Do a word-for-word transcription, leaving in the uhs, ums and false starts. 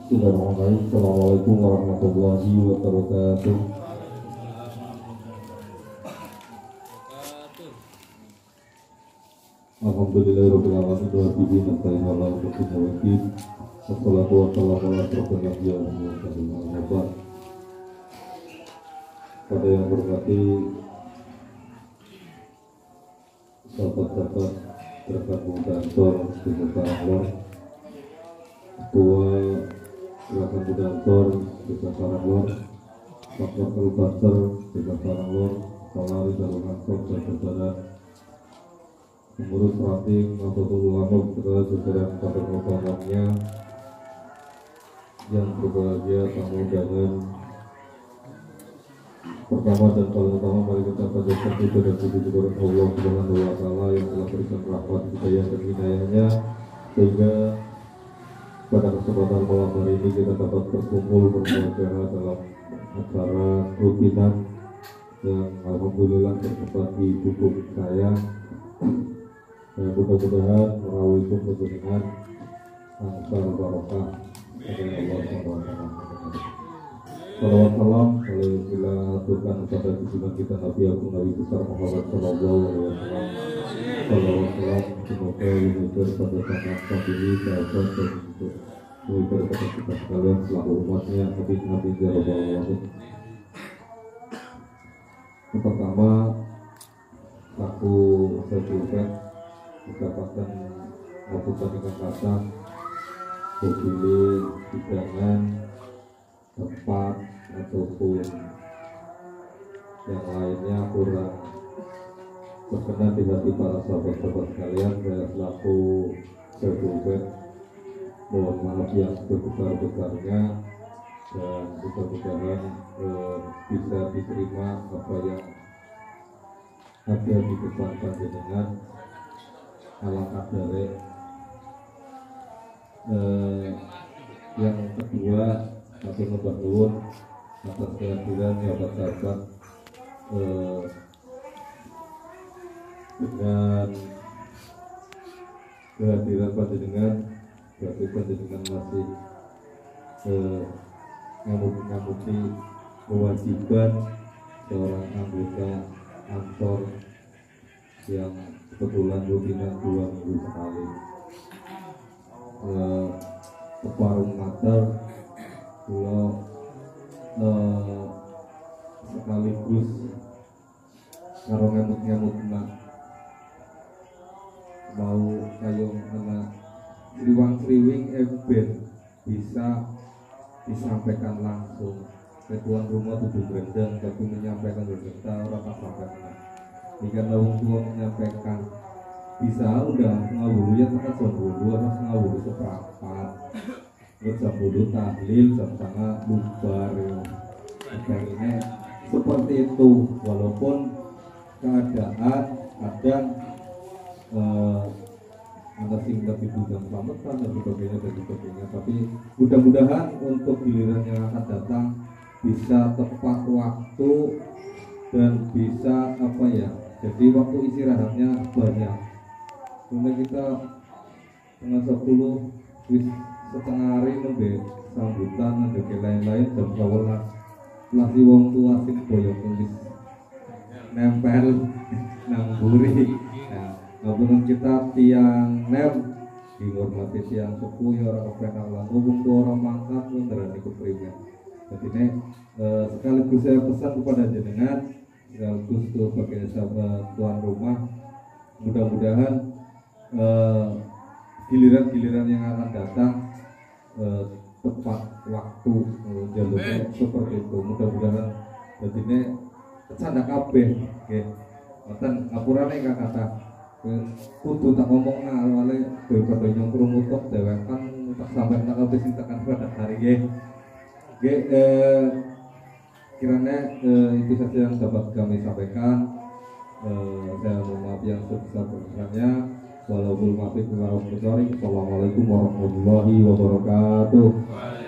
Bismillahirrahmanirrahim. Assalamualaikum warahmatullahi wabarakatuh. Alhamdulillahirabbil alamin wa bihi nasta'in ala umuri waddin. Wassalatu wassalamu ala asyrofil anbiya'i wal mursalin. Pada yang berkati sahabat-sahabat gerakan muda Ansor di Karangwor, Ketua Gerakan Muda Ansor di Karangwor, Faktor Kalbaster di Karangwor, Kepala Darul Ansor dan saudara pengurus ranting Nahdlatul Ulama beserta jajaran kader utamanya yang berbahagia, tamu undangan. Pertama dan paling utama mari kita panjatkan puji dan puji kepada Allah Subhanahu wa taala yang telah berikan rahmat, hidayah dan hidayahnya sehingga pada kesempatan malam hari ini kita dapat berkumpul bermuara dalam acara rutinan yang alhamdulillah terdapat di tubuh saya. Dan mudah-mudahan melalui kepentingan angsar barokah dari Allah Subhanahu wa taala. Salawat salam kalau bila aturkan kepada junjungan kita Nabi Agung Nabi besar Muhammad Sallallahu Alaihi Wasallam. Salawat salam semoga mengajar pada sangat kami sahabat dan untuk mengajar kepada kita sekalian selaku umatnya Nabi Nabi Sallallahu Alaihi Wasallam. Yang pertama, aku saya mendapatkan melakukan dengan kata berpilih hidangan tempat ataupun yang lainnya kurang berkenan di hati para sahabat-sahabat sekalian. Saya selaku sertifikat mohon maaf yang sebesar-besarnya dan mudah-mudahan eh, bisa diterima apa yang ada di depan panjenengan ala kadare. Eh, yang kedua, satu nomor nuwun atas kehadiran sahabat-sahabat eh, dengan kehadiran panjenengan berarti panjenengan masih eh, ngamuk-ngamuki kewajiban seorang anggota Ansor yang kebetulan rutinan dua minggu sekali eh, ke warung mater. Kalau eh, sekaligus karo ngamuk-ngamuk nak mau kayong anak sriwang-sriwing ember bisa disampaikan langsung ke tuan rumah tujuh berendang, tapi menyampaikan berita orang tak sampaikan. Jika lawan tua menyampaikan bisa udah ngawuru ya tak jam dulu harus ngawuru seperempat. Jam dulu tahlil, jam tengah bubar ya. Ini seperti itu, walaupun keadaan kadang eh, ada singkat ibu dan selamatan dan sebagainya dan sebagainya, tapi mudah-mudahan untuk giliran yang akan datang bisa tepat waktu dan bisa apa ya, jadi waktu istirahatnya banyak. Karena kita tengah sepuluh wis setengah hari nembe sambutan ada lain-lain jam sebelas masih wong tua sing boyong tulis nempel nang buri. Nah, ngomong kita tiang nem dihormati tiang sepuh ya orang kepenak lah ngomong tuh orang mangkat beneran ikut primen. Jadi ini eh, sekaligus saya pesan kepada jenengan sekaligus sebagai sahabat tuan rumah, mudah-mudahan eh, giliran-giliran yang akan datang eh, tepat waktu eh, jalurnya seperti itu. Mudah-mudahan jadi ini canda kabeh nggih. Mboten ngapurane Kak kata kudu tak ngomong awale daripada nyongkrong utuk dewekan tak sampai tak kabeh sing tekan pada hari nggih. Nggih eh, kiranya eh, itu saja yang dapat kami sampaikan. Eh, saya mohon maaf yang sebesar-besarnya. Walaupun maaf, Assalamualaikum warahmatullahi wabarakatuh.